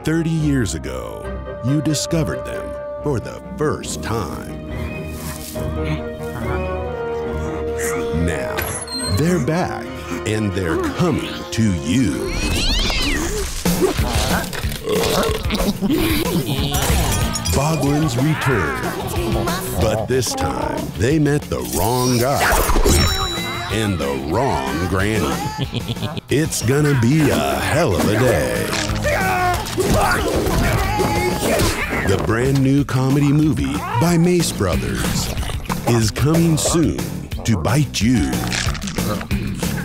30 years ago, you discovered them for the first time. Now, they're back, and they're coming to you. Boglins return, but this time they met the wrong guy and the wrong granny. It's gonna be a hell of a day. The brand new comedy movie by Mace Brothers is coming soon to bite you.